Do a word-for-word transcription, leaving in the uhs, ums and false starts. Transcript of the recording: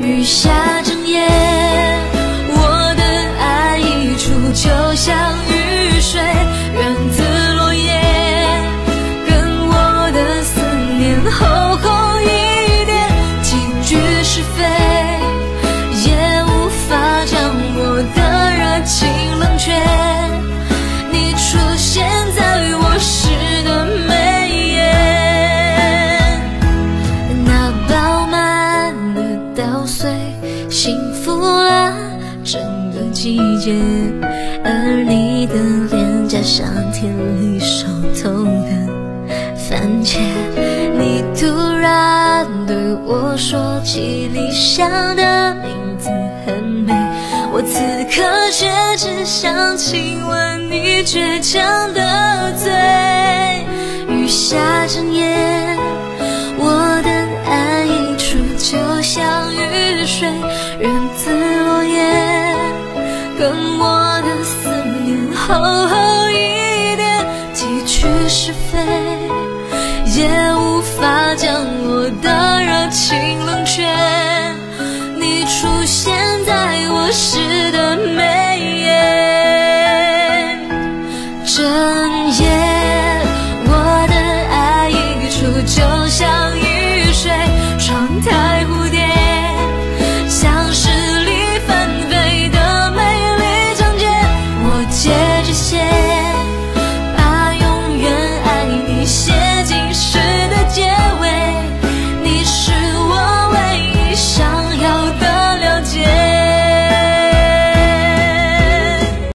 雨下整夜，我的爱溢出，就像雨水源自落叶，跟我的思念厚厚一点，几句是非也无法将我的热情冷却。你出现在我诗的眉眼，那饱满的稻穗幸福了整个季节，而你的脸颊像田里熟透的番茄。你突然对我说起理想的名字很美，我此刻却只想亲吻你倔强的嘴。雨下整夜，我的爱溢出，就像雨水源自落叶，跟我的思念厚厚一点，几句是非也无法将我的热情冷却。你出现在我诗的眉眼。